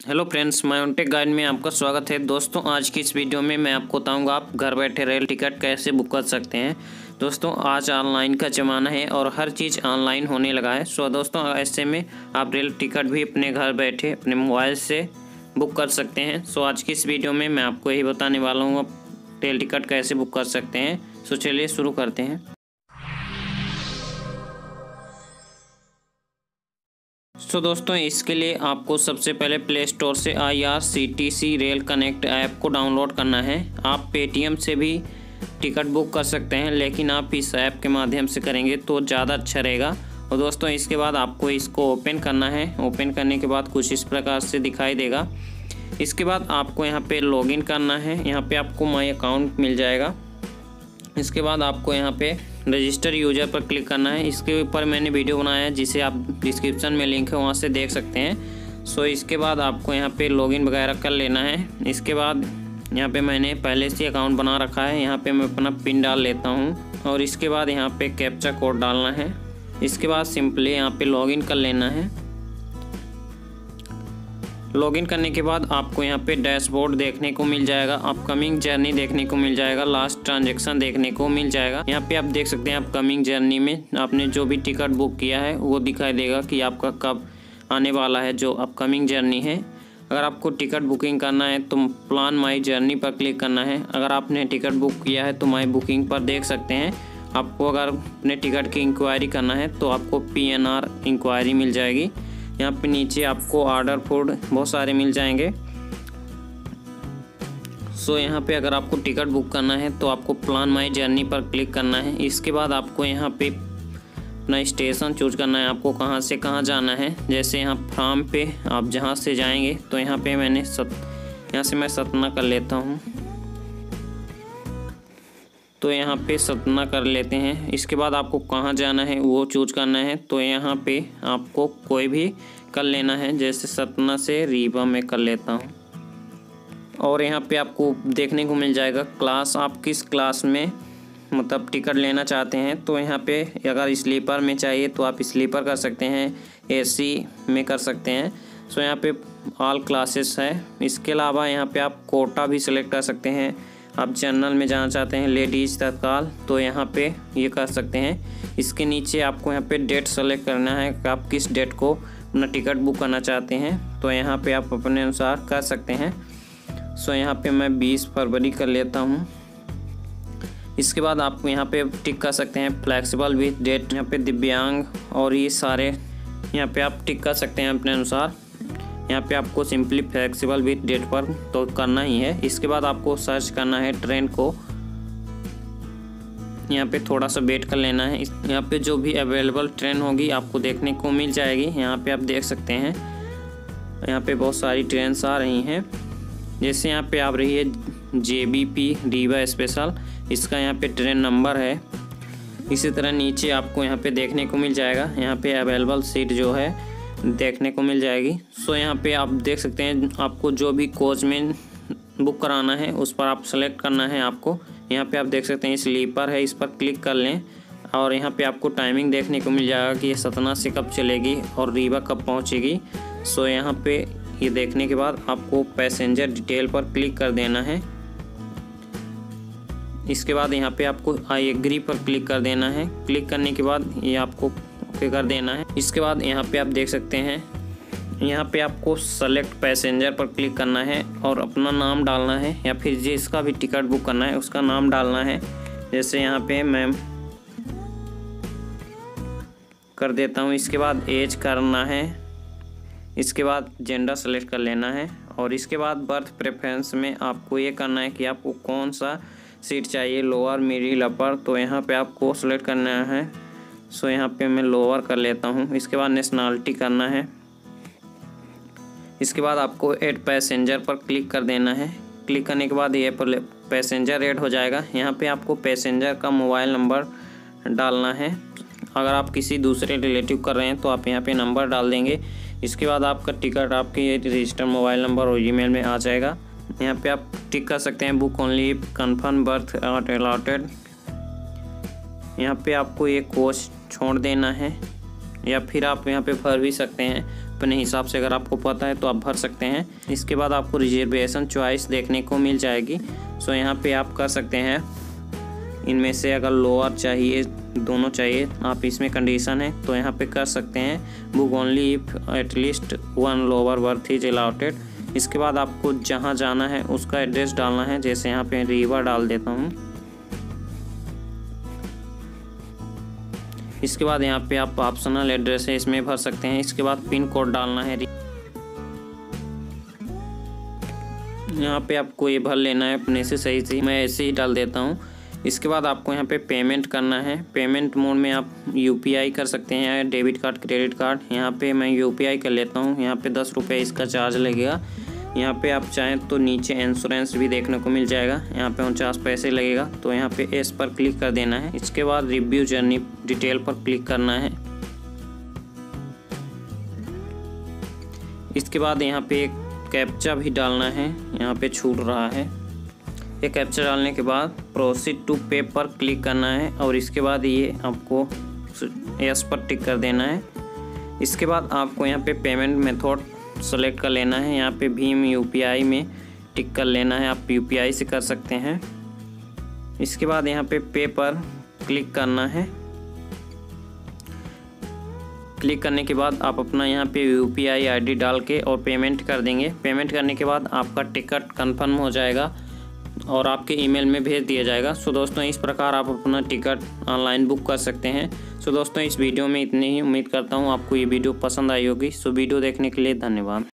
Hello friends, my tech guide में आपका स्वागत है। दोस्तों, आज की इस वीडियो में मैं आपको बताऊंगा आप घर बैठे रेल टिकट कैसे बुक कर सकते हैं। दोस्तों, आज ऑनलाइन का ज़माना है और हर चीज़ ऑनलाइन होने लगा है। सो दोस्तों, ऐसे में आप रेल टिकट भी अपने घर बैठे अपने मोबाइल से बुक कर सकते हैं। सो आज की इस वीडियो में मैं आपको यही बताने वाला हूँ आप रेल टिकट कैसे बुक कर सकते हैं। सो चलिए शुरू करते हैं। तो दोस्तों, इसके लिए आपको सबसे पहले प्ले स्टोर से IRCTC रेल कनेक्ट ऐप को डाउनलोड करना है। आप पेटीएम से भी टिकट बुक कर सकते हैं, लेकिन आप इस ऐप के माध्यम से करेंगे तो ज़्यादा अच्छा रहेगा। और दोस्तों, इसके बाद आपको इसको ओपन करना है। ओपन करने के बाद कुछ इस प्रकार से दिखाई देगा। इसके बाद आपको यहाँ पे लॉगिन करना है। यहाँ पे आपको माई अकाउंट मिल जाएगा। इसके बाद आपको यहाँ पे रजिस्टर यूज़र पर क्लिक करना है। इसके ऊपर मैंने वीडियो बनाया है, जिसे आप डिस्क्रिप्शन में लिंक है, वहाँ से देख सकते हैं। सो इसके बाद आपको यहाँ पे लॉगिन वगैरह कर लेना है। इसके बाद यहाँ पे मैंने पहले से अकाउंट बना रखा है। यहाँ पे मैं अपना पिन डाल लेता हूँ और इसके बाद यहाँ पे कैप्चा कोड डालना है। इसके बाद सिंपली यहाँ पे लॉगिन कर लेना है। लॉगिन करने के बाद आपको यहाँ पे डैशबोर्ड देखने को मिल जाएगा, अपकमिंग जर्नी देखने को मिल जाएगा, लास्ट ट्रांजैक्शन देखने को मिल जाएगा। यहाँ पे आप देख सकते हैं अपकमिंग जर्नी में आपने जो भी टिकट बुक किया है वो दिखाई देगा कि आपका कब आने वाला है, जो अपकमिंग जर्नी है। अगर आपको टिकट बुकिंग करना है तो प्लान माई जर्नी पर क्लिक करना है। अगर आपने टिकट बुक किया है तो माई बुकिंग पर देख सकते हैं। आपको अगर अपने टिकट की इंक्वायरी करना है तो आपको PNR इंक्वायरी मिल जाएगी। यहाँ पे नीचे आपको ऑर्डर फूड बहुत सारे मिल जाएंगे। सो यहाँ पे अगर आपको टिकट बुक करना है तो आपको प्लान माई जर्नी पर क्लिक करना है। इसके बाद आपको यहाँ पे अपना स्टेशन चूज करना है, आपको कहाँ से कहाँ जाना है। जैसे यहाँ फ्राम पे आप जहाँ से जाएंगे तो यहाँ पे मैंने यहाँ से मैं सतना कर लेता हूँ, तो यहाँ पे सतना कर लेते हैं। इसके बाद आपको कहाँ जाना है वो चूज करना है, तो यहाँ पे आपको कोई भी कर लेना है। जैसे सतना से रीवा में कर लेता हूँ और यहाँ पे आपको देखने को मिल जाएगा क्लास, आप किस क्लास में मतलब टिकट लेना चाहते हैं। तो यहाँ पे अगर स्लीपर में चाहिए तो आप स्लीपर कर सकते हैं, AC में कर सकते हैं। सो यहाँ पे ऑल क्लासेस है। इसके अलावा यहाँ पे आप कोटा भी सिलेक्ट कर सकते हैं। आप जनरल में जाना चाहते हैं, लेडीज़ तत्काल, तो यहाँ पे ये कर सकते हैं। इसके नीचे आपको यहाँ पे डेट सेलेक्ट करना है कि आप किस डेट को अपना टिकट बुक करना चाहते हैं, तो यहाँ पे आप अपने अनुसार कर सकते हैं। सो यहाँ पे मैं 20 फरवरी कर लेता हूँ। इसके बाद आप यहाँ पे टिक कर सकते हैं फ्लैक्सिबल विथ डेट, यहाँ पे दिव्यांग और ये सारे यहाँ पे आप टिक कर सकते हैं अपने अनुसार। यहाँ पे आपको सिंपली फ्लेक्सिबल विथ डेट पर तो करना ही है। इसके बाद आपको सर्च करना है ट्रेन को, यहाँ पे थोड़ा सा वेट कर लेना है। यहाँ पे जो भी अवेलेबल ट्रेन होगी आपको देखने को मिल जाएगी। यहाँ पे आप देख सकते हैं यहाँ पे बहुत सारी ट्रेन आ रही हैं। जैसे यहाँ पे आ रही है JBP रीवा स्पेशल, इसका यहाँ पे ट्रेन नंबर है। इसी तरह नीचे आपको यहाँ पे देखने को मिल जाएगा, यहाँ पे अवेलेबल सीट जो है देखने को मिल जाएगी। सो यहाँ पे आप देख सकते हैं आपको जो भी कोच में बुक कराना है उस पर आप सेलेक्ट करना है। आपको यहाँ पे आप देख सकते हैं स्लीपर है, इस पर क्लिक कर लें और यहाँ पे आपको टाइमिंग देखने को मिल जाएगा कि ये सतना से कब चलेगी और रीवा कब पहुँचेगी। सो यहाँ पे ये देखने के बाद आपको पैसेंजर डिटेल पर क्लिक कर देना है। इसके बाद यहाँ पे आपको आई एग्री पर क्लिक कर देना है। क्लिक करने के बाद ये आपको ओके कर देना है। इसके बाद यहाँ पे आप देख सकते हैं यहाँ पे आपको सेलेक्ट पैसेंजर पर क्लिक करना है और अपना नाम डालना है या फिर जिसका भी टिकट बुक करना है उसका नाम डालना है। जैसे यहाँ पे मैं कर देता हूँ। इसके बाद एज करना है। इसके बाद जेंडर सेलेक्ट कर लेना है और इसके बाद बर्थ प्रेफरेंस में आपको ये करना है कि आपको कौन सा सीट चाहिए, लोअर, मिडिल, अपर, तो यहाँ पे आपको सेलेक्ट करना है। सो यहाँ पे मैं लोअर कर लेता हूँ। इसके बाद नेशनलिटी करना है। इसके बाद आपको ऐड पैसेंजर पर क्लिक कर देना है। क्लिक करने के बाद ये पैसेंजर ऐड हो जाएगा। यहाँ पे आपको पैसेंजर का मोबाइल नंबर डालना है। अगर आप किसी दूसरे रिलेटिव कर रहे हैं तो आप यहाँ पे नंबर डाल देंगे। इसके बाद आपका टिकट आपके रजिस्टर्ड मोबाइल नंबर और ईमेल में आ जाएगा। यहाँ पे आप टिक कर सकते हैं book only, confirm berth allotted. यहाँ पे आपको ये कोच छोड़ देना है या फिर आप यहाँ पे भर भी सकते हैं अपने हिसाब से अगर आपको पता है तो आप भर सकते हैं। इसके बाद आपको रिजर्वेशन चॉइस देखने को मिल जाएगी। सो यहाँ पे आप कर सकते हैं इनमें से अगर लोअर चाहिए, दोनों चाहिए, आप इसमें कंडीशन है तो यहाँ पे कर सकते हैं book only if at least 1 lower berth is allotted. इसके बाद आपको जहाँ जाना है उसका एड्रेस डालना है। जैसे यहाँ पे रीवा डाल देता हूँ। इसके बाद यहाँ पे आप ऑप्शनल एड्रेस है इसमें भर सकते हैं। इसके बाद पिन कोड डालना है। यहाँ पे आपको ये भर लेना है अपने से सही से, मैं ऐसे ही डाल देता हूँ। इसके बाद आपको यहाँ पे पेमेंट करना है। पेमेंट मोड में आप यूपीआई कर सकते हैं या डेबिट कार्ड, क्रेडिट कार्ड। यहाँ पे मैं यूपीआई कर लेता हूँ। यहाँ पे 10 रुपये इसका चार्ज लगेगा। यहाँ पे आप चाहें तो नीचे इंश्योरेंस भी देखने को मिल जाएगा। यहाँ पे 49 पैसे लगेगा। तो यहाँ पे एस पर क्लिक कर देना है। इसके बाद रिव्यू जर्नी डिटेल पर क्लिक करना है। इसके बाद यहाँ पे एक कैप्चा भी डालना है, यहाँ पे छूट रहा है। ये कैप्चा डालने के बाद प्रोसीड टू पे पर क्लिक करना है और इसके बाद ये आपको यस पर टिक कर देना है। इसके बाद आपको यहाँ पे पेमेंट मेथड सेलेक्ट कर लेना है। यहाँ पे भीम यूपीआई में टिक कर लेना है, आप यूपीआई से कर सकते हैं। इसके बाद यहाँ पे पर क्लिक करना है। क्लिक करने के बाद आप अपना यहाँ पे यूपीआई आईडी डाल के और पेमेंट कर देंगे। पेमेंट करने के बाद आपका टिकट कंफर्म हो जाएगा और आपके ईमेल में भेज दिया जाएगा। सो दोस्तों, इस प्रकार आप अपना टिकट ऑनलाइन बुक कर सकते हैं। सो दोस्तों, इस वीडियो में इतनी ही। उम्मीद करता हूँ आपको ये वीडियो पसंद आई होगी। सो वीडियो देखने के लिए धन्यवाद।